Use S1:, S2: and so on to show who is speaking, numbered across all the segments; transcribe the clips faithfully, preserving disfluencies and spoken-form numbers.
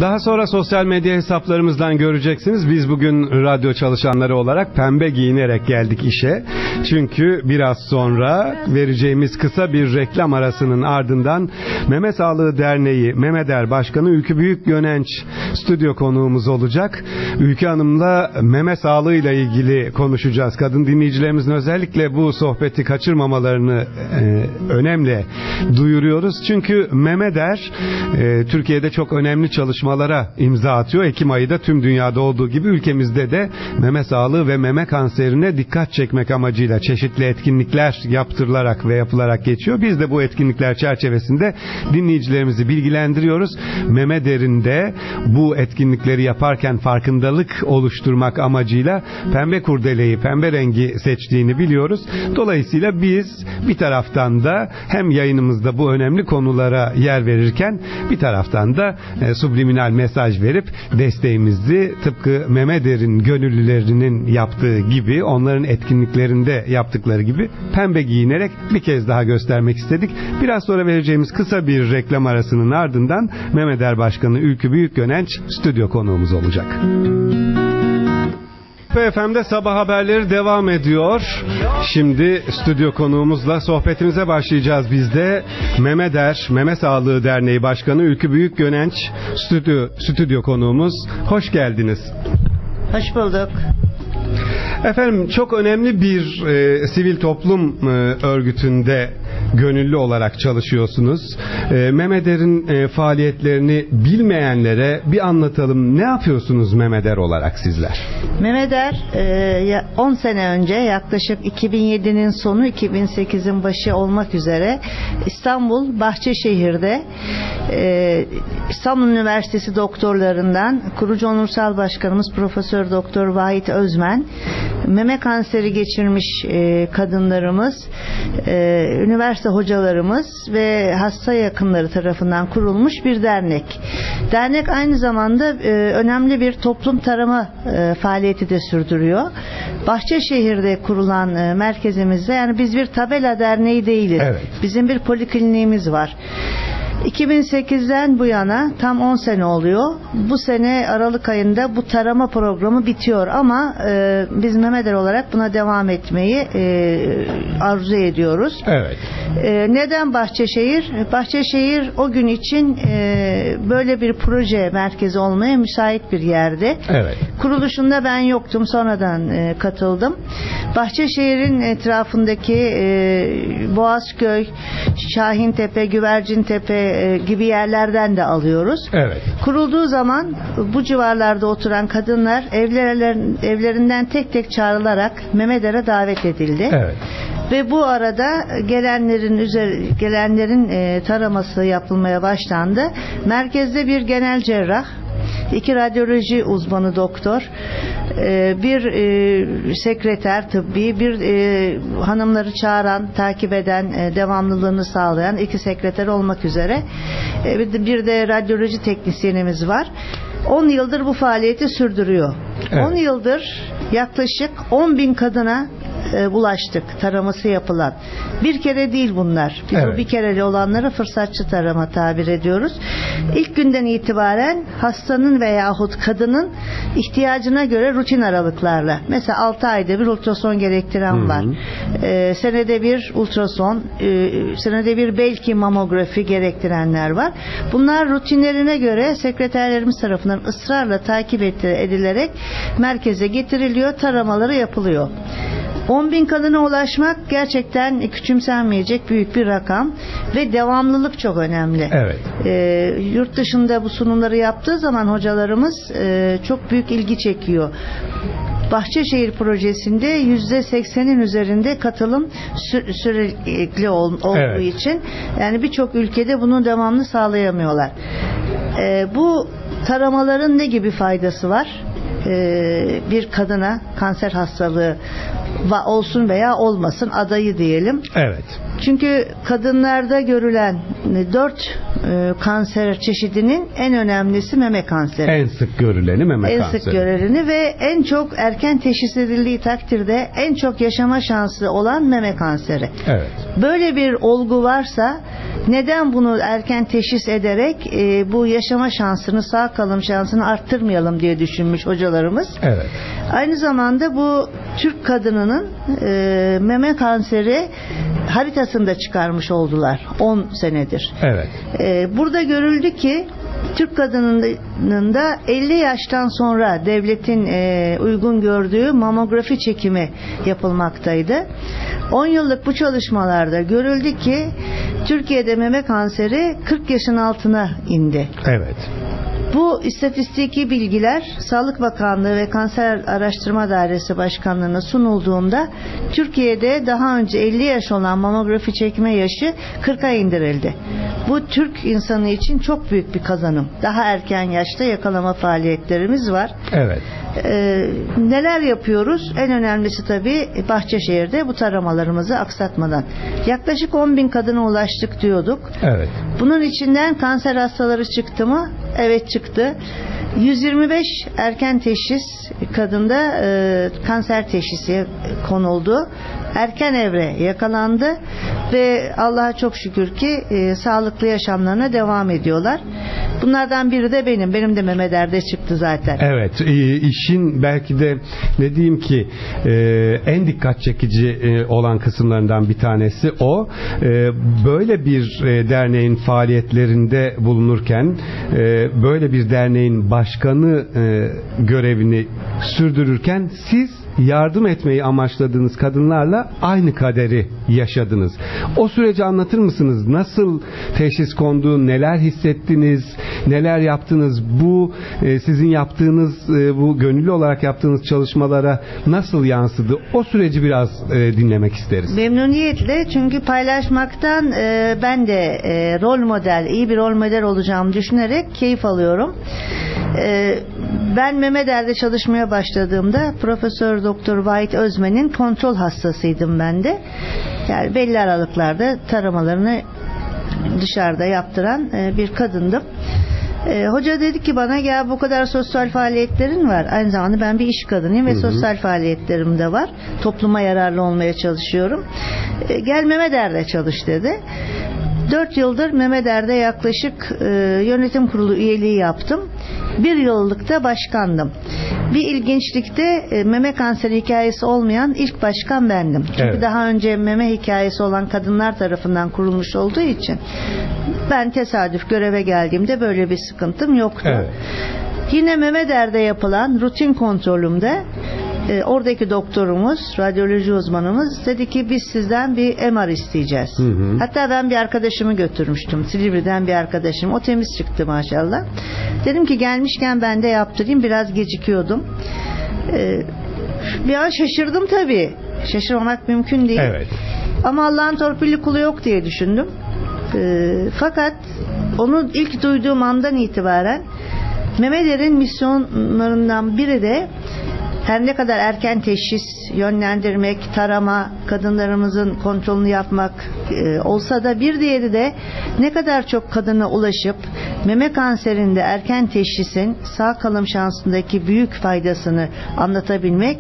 S1: Daha sonra sosyal medya hesaplarımızdan göreceksiniz. Biz bugün radyo çalışanları olarak pembe giyinerek geldik işe. Çünkü biraz sonra vereceğimiz kısa bir reklam arasının ardından Meme Sağlığı Derneği Memeder Başkanı Ülkü Büyükgönenç stüdyo konuğumuz olacak. Ülkü Hanım'la meme sağlığı ile ilgili konuşacağız. Kadın dinleyicilerimizin özellikle bu sohbeti kaçırmamalarını e, önemli duyuruyoruz. Çünkü Memeder e, Türkiye'de çok önemli çalışmalara imza atıyor. Ekim ayı da tüm dünyada olduğu gibi ülkemizde de meme sağlığı ve meme kanserine dikkat çekmek amacıyla çeşitli etkinlikler yaptırılarak ve yapılarak geçiyor. Biz de bu etkinlikler çerçevesinde dinleyicilerimizi bilgilendiriyoruz. Memeder'in de bu etkinlikleri yaparken farkındalık oluşturmak amacıyla pembe kurdeleyi, pembe rengi seçtiğini biliyoruz. Dolayısıyla biz bir taraftan da hem yayınımızda bu önemli konulara yer verirken bir taraftan da e, subliminal mesaj verip desteğimizi tıpkı Memeder'in gönüllülerinin yaptığı gibi, onların etkinliklerinde yaptıkları gibi pembe giyinerek bir kez daha göstermek istedik. Biraz sonra vereceğimiz kısa bir reklam arasının ardından Memeder Başkanı Ülkü Büyükgönenç stüdyo konuğumuz olacak. P F M'de sabah haberleri devam ediyor. Şimdi stüdyo konuğumuzla sohbetimize başlayacağız biz de. Memeder, Meme Sağlığı Derneği Başkanı Ülkü Büyükgönenç stüdyo, stüdyo konuğumuz. Hoş geldiniz.
S2: Hoş bulduk.
S1: Efendim, çok önemli bir e, sivil toplum e, örgütünde gönüllü olarak çalışıyorsunuz. E, Memeder'in e, faaliyetlerini bilmeyenlere bir anlatalım. Ne yapıyorsunuz Memeder olarak sizler?
S2: Memeder e, on sene önce, yaklaşık iki bin yedinin sonu iki bin sekizin başı olmak üzere İstanbul Bahçeşehir'de e, İstanbul Üniversitesi doktorlarından kurucu onursal başkanımız Profesör Doktor Vahit Özmen, meme kanseri geçirmiş e, kadınlarımız, e, üniversite hocalarımız ve hasta yakınları tarafından kurulmuş bir dernek. Dernek aynı zamanda e, önemli bir toplum tarama e, faaliyeti de sürdürüyor. Bahçeşehir'de kurulan e, merkezimizde, yani biz bir tabela derneği değiliz. Evet. Bizim bir polikliniğimiz var. iki bin sekizden bu yana tam on sene oluyor. Bu sene Aralık ayında bu tarama programı bitiyor ama e, biz Memeder olarak buna devam etmeyi e, arzu ediyoruz. Evet. E, neden Bahçeşehir? Bahçeşehir o gün için e, böyle bir proje merkezi olmaya müsait bir yerde. Evet. Kuruluşunda ben yoktum. Sonradan e, katıldım. Bahçeşehir'in etrafındaki e, Boğazköy, Şahintepe, Güvercintepe gibi yerlerden de alıyoruz. Evet. Kurulduğu zaman bu civarlarda oturan kadınlar evlerler, evlerinden tek tek çağrılarak Memeder'e davet edildi. Evet. Ve bu arada gelenlerin üzeri, gelenlerin e, taraması yapılmaya başlandı. Merkezde bir genel cerrah, İki radyoloji uzmanı doktor, bir sekreter tıbbi, bir hanımları çağıran, takip eden, devamlılığını sağlayan iki sekreter olmak üzere bir de radyoloji teknisyenimiz var. on yıldır bu faaliyeti sürdürüyor. Evet. on yıldır yaklaşık on bin kadına e, bulaştık, taraması yapılan. Bir kere değil bunlar. Biz evet. o bir kereli olanlara fırsatçı tarama tabir ediyoruz. İlk günden itibaren hastanın veyahut kadının ihtiyacına göre rutin aralıklarla. Mesela altı ayda bir ultrason gerektiren Hı-hı. var. E, senede bir ultrason, e, senede bir belki mamografi gerektirenler var. Bunlar rutinlerine göre sekreterlerimiz tarafından ısrarla takip edilerek merkeze getiriliyor, taramaları yapılıyor. on bin kadına ulaşmak gerçekten küçümsenmeyecek büyük bir rakam ve devamlılık çok önemli. Evet. Ee, yurt dışında bu sunumları yaptığı zaman hocalarımız e, çok büyük ilgi çekiyor. Bahçeşehir projesinde yüzde seksenin üzerinde katılım sü- sürekli ol- olduğu evet. için, yani birçok ülkede bunu devamlı sağlayamıyorlar. Ee, bu taramaların ne gibi faydası var? Ee, bir kadına kanser hastalığı olsun veya olmasın, adayı diyelim. Evet. Çünkü kadınlarda görülen dört e, kanser çeşidinin en önemlisi meme kanseri.
S1: En sık görüleni meme
S2: en
S1: kanseri.
S2: En sık görüleni ve en çok erken teşhis edildiği takdirde en çok yaşama şansı olan meme kanseri.
S1: Evet.
S2: Böyle bir olgu varsa neden bunu erken teşhis ederek e, bu yaşama şansını, sağ kalım şansını arttırmayalım diye düşünmüş hocalarımız.
S1: Evet.
S2: Aynı zamanda bu Türk kadınının e, meme kanseri haritasında çıkarmış oldular on senedir.
S1: Evet.
S2: E, burada görüldü ki Türk kadınının da elli yaştan sonra devletin e, uygun gördüğü mamografi çekimi yapılmaktaydı. on yıllık bu çalışmalarda görüldü ki Türkiye'de meme kanseri kırk yaşın altına indi.
S1: Evet.
S2: Bu istatistiki bilgiler Sağlık Bakanlığı ve Kanser Araştırma Dairesi Başkanlığı'na sunulduğunda Türkiye'de daha önce elli yaş olan mamografi çekme yaşı kırka indirildi. Bu Türk insanı için çok büyük bir kazanım. Daha erken yaşta yakalama faaliyetlerimiz var.
S1: Evet.
S2: Ee, neler yapıyoruz? En önemlisi tabii Bahçeşehir'de bu taramalarımızı aksatmadan. Yaklaşık on bin kadına ulaştık diyorduk.
S1: Evet.
S2: Bunun içinden kanser hastaları çıktı mı? Evet çıktı. yüz yirmi beş erken teşhis kadında e, kanser teşhisi konuldu. Erken evre yakalandı ve Allah'a çok şükür ki e, sağlıklı yaşamlarına devam ediyorlar. Bunlardan biri de benim. Benim de meme derde çıktı zaten.
S1: Evet. E, işin belki de ne diyeyim ki e, en dikkat çekici e, olan kısımlarından bir tanesi o. E, böyle bir e, derneğin faaliyetlerinde bulunurken e, böyle bir derneğin başkanı e, görevini sürdürürken siz yardım etmeyi amaçladığınız kadınlarla aynı kaderi yaşadınız. O süreci anlatır mısınız? Nasıl teşhis kondu? Neler hissettiniz? Neler yaptınız? Bu e, sizin yaptığınız e, bu gönüllü olarak yaptığınız çalışmalara nasıl yansıdı? O süreci biraz e, dinlemek isteriz.
S2: Memnuniyetle, çünkü paylaşmaktan e, ben de e, rol model, iyi bir rol model olacağımı düşünerek keyif alıyorum. E, ben meme derde çalışmaya başladığımda Profesör Doktor Vahit Özmen'in kontrol hastasıydım ben de. Yani belli aralıklarda taramalarını dışarıda yaptıran e, bir kadındım. E, hoca dedi ki bana, gel bu kadar sosyal faaliyetlerin var. Aynı zamanda ben bir iş kadınıyım ve hı hı. sosyal faaliyetlerim de var. Topluma yararlı olmaya çalışıyorum. E, gel meme derde çalış dedi. Dört yıldır meme derde yaklaşık e, yönetim kurulu üyeliği yaptım. Bir yıllık da başkandım. Bir ilginçlikte e, meme kanseri hikayesi olmayan ilk başkan bendim. Çünkü evet. daha önce meme hikayesi olan kadınlar tarafından kurulmuş olduğu için ben tesadüf göreve geldiğimde böyle bir sıkıntım yoktu. Evet. Yine meme derde yapılan rutin kontrolümde E, oradaki doktorumuz, radyoloji uzmanımız dedi ki biz sizden bir M R isteyeceğiz. Hı hı. Hatta ben bir arkadaşımı götürmüştüm. Silivri'den bir arkadaşım. O temiz çıktı maşallah. Dedim ki gelmişken ben de yaptırayım. Biraz gecikiyordum. E, bir an şaşırdım tabii. Şaşırmamak mümkün değil. Evet. Ama Allah'ın torpilli kulu yok diye düşündüm. E, fakat onu ilk duyduğum andan itibaren Memeder'in misyonlarından biri de her ne kadar erken teşhis, yönlendirmek, tarama, kadınlarımızın kontrolünü yapmak e, olsa da bir diğeri de ne kadar çok kadına ulaşıp meme kanserinde erken teşhisin sağ kalım şansındaki büyük faydasını anlatabilmek,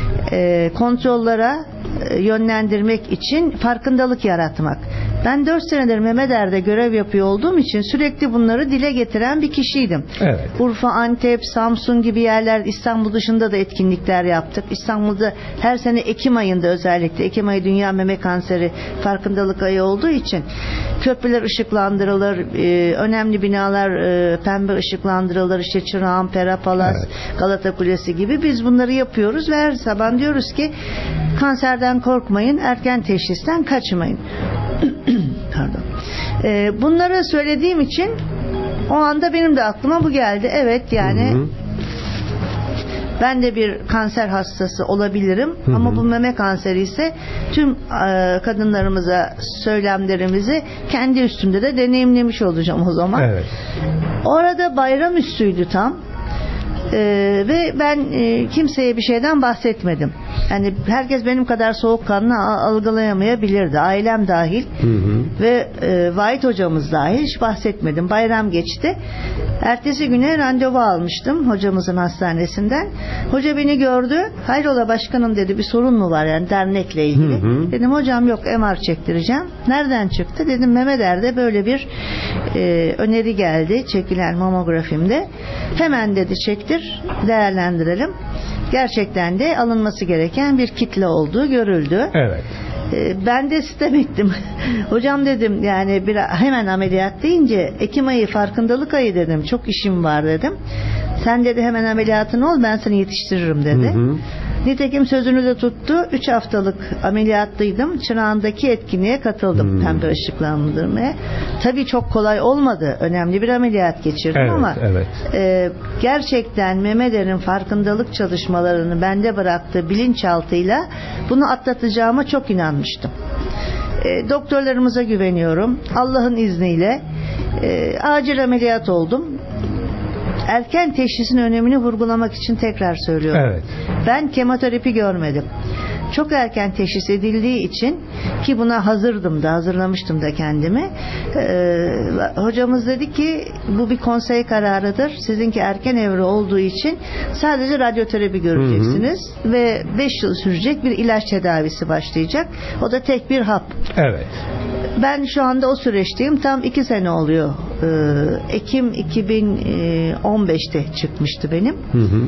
S2: e, kontrollere e, yönlendirmek için farkındalık yaratmak. Ben dört senedir meme derde görev yapıyor olduğum için sürekli bunları dile getiren bir kişiydim. Evet. Urfa, Antep, Samsun gibi yerler, İstanbul dışında da etkinlikler yaptık. İstanbul'da her sene Ekim ayında, özellikle Ekim ayı Dünya Meme Kanseri Farkındalık Ayı olduğu için köprüler ışıklandırılır, e, önemli binalar e, pembe ışıklandırılır, işte Çırağan, Pera Palas, evet. Galata Kulesi gibi biz bunları yapıyoruz ve her sabah diyoruz ki kanserden korkmayın, erken teşhisten kaçmayın. Pardon. Ee, bunları söylediğim için o anda benim de aklıma bu geldi. Evet, yani hı hı. ben de bir kanser hastası olabilirim, hı hı. ama bu meme kanseri ise tüm e, kadınlarımıza söylemlerimizi kendi üstümde de deneyimlemiş olacağım o zaman. Evet. Orada bayram üstüydü tam. Ee, ve ben e, kimseye bir şeyden bahsetmedim. Yani herkes benim kadar soğukkanlı algılayamayabilirdi. Ailem dahil. Hı hı. Ve e, Vahit hocamız dahil. Hiç bahsetmedim. Bayram geçti. Ertesi güne randevu almıştım hocamızın hastanesinden. Hoca beni gördü. Hayrola başkanım dedi, bir sorun mu var yani dernekle ilgili? Hı hı. Dedim hocam yok, M R çektireceğim. Nereden çıktı? Dedim Mehmet Er'de böyle bir e, öneri geldi çekilen mamografimde. Hemen dedi çektir, değerlendirelim. Gerçekten de alınması gereken bir kitle olduğu görüldü.
S1: Evet.
S2: Ben de sitem ettim. Hocam dedim yani bir, hemen ameliyat deyince Ekim ayı farkındalık ayı dedim. Çok işim var dedim. Sen dedi hemen ameliyatın ol, ben seni yetiştiririm dedi. Hı hı. Nitekim sözünü de tuttu. Üç haftalık ameliyatlıydım. Çırağan'daki etkinliğe katıldım. Hmm. Pembe ışıklandırmaya. Tabii çok kolay olmadı. Önemli bir ameliyat geçirdim evet, ama evet. E, gerçekten Mehmet Er'in farkındalık çalışmalarını bende bıraktığı bilinçaltıyla bunu atlatacağıma çok inanmıştım. E, doktorlarımıza güveniyorum. Allah'ın izniyle e, acil ameliyat oldum. Erken teşhisin önemini vurgulamak için tekrar söylüyorum. Evet. Ben kemoterapi görmedim. Çok erken teşhis edildiği için, ki buna hazırdım da, hazırlamıştım da kendimi. Ee, hocamız dedi ki bu bir konsey kararıdır. Sizinki erken evre olduğu için sadece radyoterapi göreceksiniz. Hı hı. Ve beş yıl sürecek bir ilaç tedavisi başlayacak. O da tek bir hap. Evet. Ben şu anda o süreçteyim. Tam iki sene oluyor. Ee, Ekim iki bin on beşte çıkmıştı benim. Hı hı.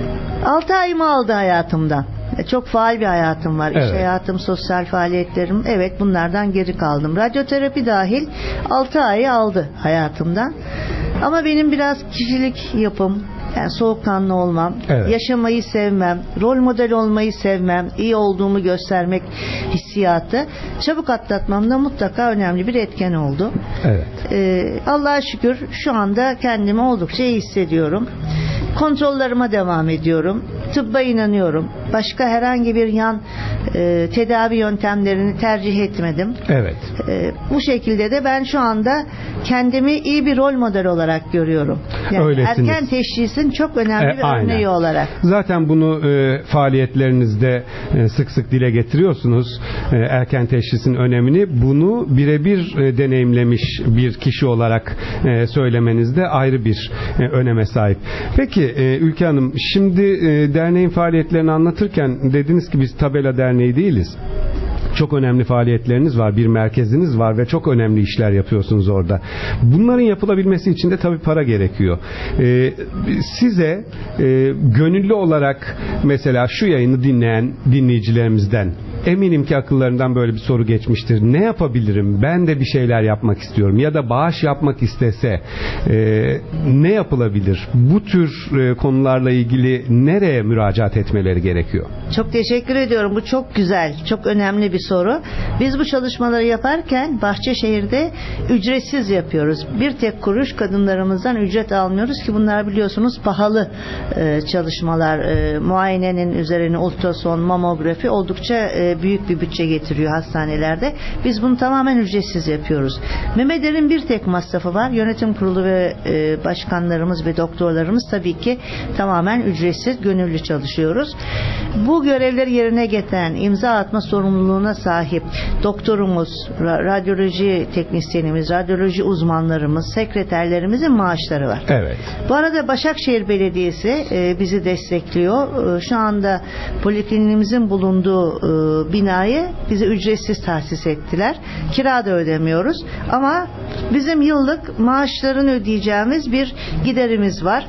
S2: Altı ayımı aldı hayatımdan. Çok faal bir hayatım var. Evet. İş hayatım, sosyal faaliyetlerim. Evet, bunlardan geri kaldım. Radyoterapi dahil altı ayı aldı hayatımdan. Ama benim biraz kişilik yapım, yani soğukkanlı olmam, evet. yaşamayı sevmem, rol model olmayı sevmem, iyi olduğumu göstermek hissiyatı çabuk atlatmamda mutlaka önemli bir etken oldu. Evet. Ee, Allah'a şükür şu anda kendimi oldukça iyi hissediyorum. Kontrollerime devam ediyorum. Tıbba inanıyorum. Başka herhangi bir yan e, tedavi yöntemlerini tercih etmedim. Evet. E, bu şekilde de ben şu anda kendimi iyi bir rol model olarak görüyorum. Yani öylesiniz. Erken teşhisin çok önemli e, bir aynen. örneği olarak.
S1: Zaten bunu e, faaliyetlerinizde e, sık sık dile getiriyorsunuz. E, erken teşhisin önemini. Bunu birebir e, deneyimlemiş bir kişi olarak e, söylemeniz de ayrı bir e, öneme sahip. Peki e, Ülke Hanım, şimdi e, derneğin faaliyetlerini anlatırken dediniz ki biz tabela derneği değiliz. Çok önemli faaliyetleriniz var, bir merkeziniz var ve çok önemli işler yapıyorsunuz orada. Bunların yapılabilmesi için de tabii para gerekiyor. Ee, size e, gönüllü olarak mesela şu yayını dinleyen dinleyicilerimizden eminim ki akıllarından böyle bir soru geçmiştir. Ne yapabilirim? Ben de bir şeyler yapmak istiyorum. Ya da bağış yapmak istese e, ne yapılabilir? Bu tür e, konularla ilgili nereye müracaat etmeleri gerekiyor?
S2: Çok teşekkür ediyorum. Bu çok güzel, çok önemli bir soru. Biz bu çalışmaları yaparken Bahçeşehir'de ücretsiz yapıyoruz. Bir tek kuruş kadınlarımızdan ücret almıyoruz ki bunlar biliyorsunuz pahalı e, çalışmalar. E, muayenenin üzerine ultrason, mamografi oldukça e, büyük bir bütçe getiriyor hastanelerde. Biz bunu tamamen ücretsiz yapıyoruz. Mehmet Er'in bir tek masrafı var. Yönetim kurulu ve e, başkanlarımız ve doktorlarımız tabii ki tamamen ücretsiz, gönüllü çalışıyoruz. Bu görevleri yerine getiren, imza atma sorumluluğuna sahip doktorumuz, radyoloji teknisyenimiz, radyoloji uzmanlarımız, sekreterlerimizin maaşları var. Evet. Bu arada Başakşehir Belediyesi e, bizi destekliyor. E, şu anda polikliniğimizin bulunduğu e, binayı bize ücretsiz tahsis ettiler. Kira da ödemiyoruz. Ama bizim yıllık maaşlarını ödeyeceğimiz bir giderimiz var.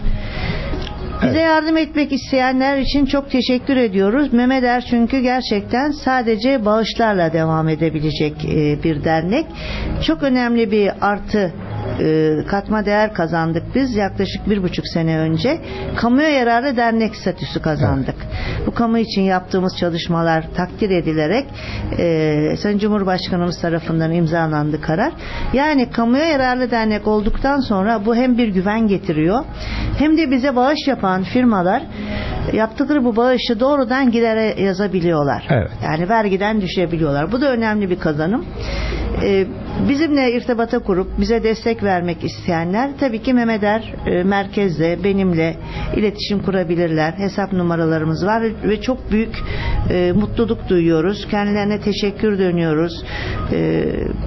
S2: Bize evet. yardım etmek isteyenler için çok teşekkür ediyoruz. Mehmet Er çünkü gerçekten sadece bağışlarla devam edebilecek bir dernek. Çok önemli bir artı katma değer kazandık biz yaklaşık bir buçuk sene önce. Kamuya yararlı dernek statüsü kazandık. Evet. Bu kamu için yaptığımız çalışmalar takdir edilerek e, Sayın Cumhurbaşkanımız tarafından imzalandı karar. Yani kamuya yararlı dernek olduktan sonra bu hem bir güven getiriyor hem de bize bağış yapan firmalar yaptıkları bu bağışı doğrudan gidere yazabiliyorlar.
S1: Evet.
S2: Yani vergiden düşebiliyorlar. Bu da önemli bir kazanım. Ee, bizimle irtibata kurup bize destek vermek isteyenler tabii ki Memeder e, merkezde benimle iletişim kurabilirler. Hesap numaralarımız var ve çok büyük e, mutluluk duyuyoruz. Kendilerine teşekkür dönüyoruz. E,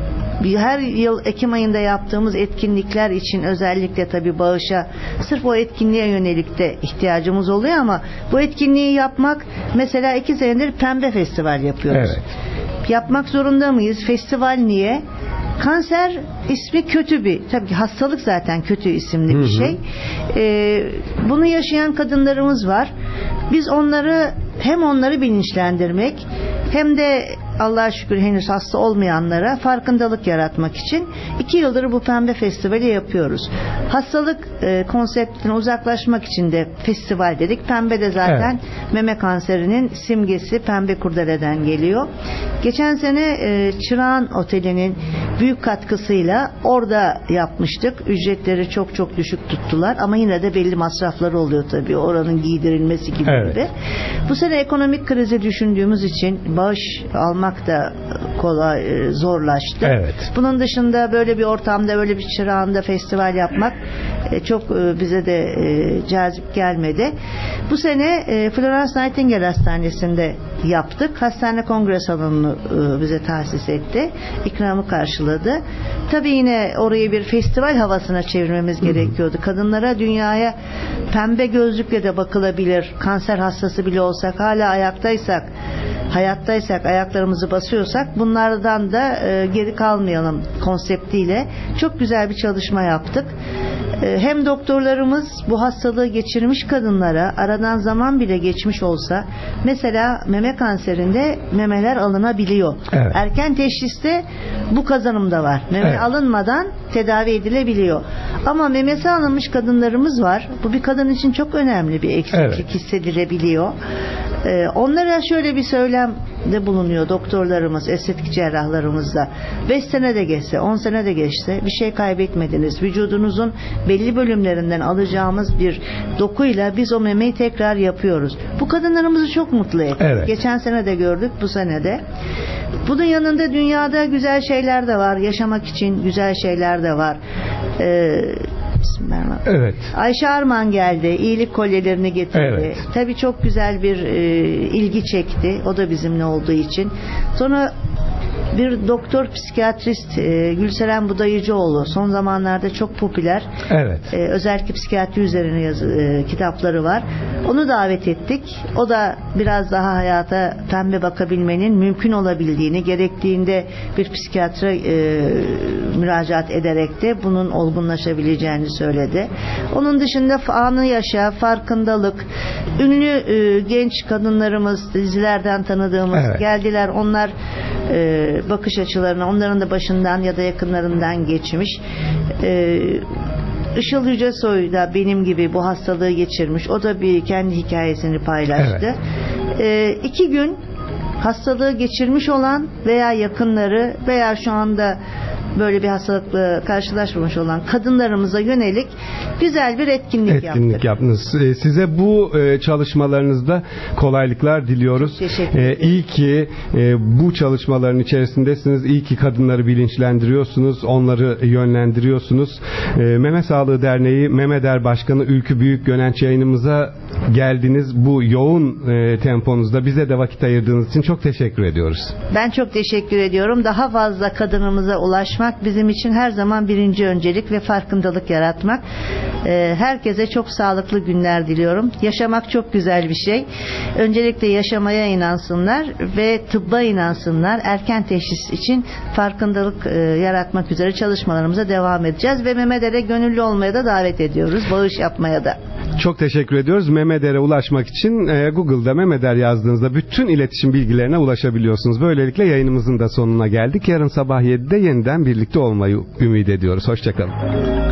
S2: her yıl Ekim ayında yaptığımız etkinlikler için özellikle tabii bağışa sırf o etkinliğe yönelik de ihtiyacımız oluyor ama bu etkinliği yapmak, mesela iki senedir Pembe Festival yapıyoruz.
S1: Evet.
S2: Yapmak zorunda mıyız? Festival niye? Kanser ismi kötü bir, tabii ki hastalık zaten kötü isimli bir
S1: hı hı.
S2: şey. Ee, bunu yaşayan kadınlarımız var. Biz onları, hem onları bilinçlendirmek hem de Allah'a şükür henüz hasta olmayanlara farkındalık yaratmak için iki yıldır bu Pembe Festivali yapıyoruz. Hastalık e, konseptine uzaklaşmak için de festival dedik. Pembe de zaten evet. meme kanserinin simgesi, pembe kurdeleden geliyor. Geçen sene e, Çırağan Oteli'nin büyük katkısıyla orada yapmıştık. Ücretleri çok çok düşük tuttular ama yine de belli masrafları oluyor tabii. Oranın giydirilmesi gibi
S1: evet.
S2: gibi. Bu sene ekonomik krizi düşündüğümüz için bağış almak da kolay, zorlaştı.
S1: Evet.
S2: Bunun dışında böyle bir ortamda, böyle bir çırağında festival yapmak çok bize de cazip gelmedi. Bu sene Florence Nightingale Hastanesi'nde yaptık. Hastane kongre salonunu bize tahsis etti. İkramı karşıladı. Tabii yine orayı bir festival havasına çevirmemiz Hı-hı. gerekiyordu. Kadınlara, dünyaya pembe gözlükle de bakılabilir. Kanser hastası bile olsak, hala ayaktaysak, hayattaysak, ayaklarımızı basıyorsak bunlardan da e, geri kalmayalım konseptiyle çok güzel bir çalışma yaptık. E, hem doktorlarımız bu hastalığı geçirmiş kadınlara aradan zaman bile geçmiş olsa, mesela meme kanserinde memeler alınabiliyor.
S1: Evet.
S2: Erken teşhiste bu kazanım da var. Meme evet. alınmadan tedavi edilebiliyor. Ama memesi alınmış kadınlarımız var. Bu bir kadın için çok önemli bir eksiklik evet. hissedilebiliyor. Ee, onlara şöyle bir söylemde bulunuyor doktorlarımız, estetik cerrahlarımız da. beş sene de geçse, on sene de geçse bir şey kaybetmediniz. Vücudunuzun belli bölümlerinden alacağımız bir dokuyla biz o memeyi tekrar yapıyoruz. Bu kadınlarımızı çok mutlu etti.
S1: Evet.
S2: Geçen sene de gördük, bu sene de. Bunun yanında dünyada güzel şeyler de var. Yaşamak için güzel şeyler de var. Ee,
S1: Evet.
S2: Ayşe Arman geldi. İyilik kolyelerini getirdi.
S1: Evet.
S2: Tabii çok güzel bir e, ilgi çekti. O da bizimle olduğu için. Sonra bir doktor psikiyatrist e, Gülseren Budayıcıoğlu son zamanlarda çok popüler.
S1: Evet.
S2: E, özellikle psikiyatri üzerine yazı, e, kitapları var. Onu davet ettik. O da biraz daha hayata pembe bakabilmenin mümkün olabildiğini, gerektiğinde bir psikiyatra e, müracaat ederek de bunun olgunlaşabileceğini söyledi. Onun dışında anı yaşa, farkındalık, ünlü e, genç kadınlarımız, dizilerden tanıdığımız evet. geldiler. Onlar e, bakış açılarına, onların da başından ya da yakınlarından geçmiş. Ee, Işıl Yücesoy da benim gibi bu hastalığı geçirmiş. O da bir kendi hikayesini paylaştı. Evet. Ee, iki gün hastalığı geçirmiş olan veya yakınları veya şu anda böyle bir hastalıkla karşılaşmamış olan kadınlarımıza yönelik güzel bir etkinlik,
S1: etkinlik
S2: yaptık.
S1: yaptınız. Ee, size bu e, çalışmalarınızda kolaylıklar diliyoruz.
S2: Çok teşekkür ederim.
S1: Ee, iyi ki e, bu çalışmaların içerisindesiniz. İyi ki kadınları bilinçlendiriyorsunuz. Onları yönlendiriyorsunuz. E, Meme Sağlığı Derneği Memeder Başkanı Ülkü Büyükgönenç yayınımıza geldiniz. Bu yoğun e, temponuzda bize de vakit ayırdığınız için çok teşekkür ediyoruz.
S2: Ben çok teşekkür ediyorum. Daha fazla kadınımıza ulaşmak bizim için her zaman birinci öncelik ve farkındalık yaratmak. Ee, herkese çok sağlıklı günler diliyorum. Yaşamak çok güzel bir şey. Öncelikle yaşamaya inansınlar ve tıbba inansınlar. Erken teşhis için farkındalık e, yaratmak üzere çalışmalarımıza devam edeceğiz ve Memeder'e gönüllü olmaya da davet ediyoruz. Bağış yapmaya da.
S1: Çok teşekkür ediyoruz. Memeder'e ulaşmak için e, Google'da Memeder yazdığınızda bütün iletişim bilgilerine ulaşabiliyorsunuz. Böylelikle yayınımızın da sonuna geldik. Yarın sabah yedide yeniden birlikte olmayı ümit ediyoruz. Hoşçakalın.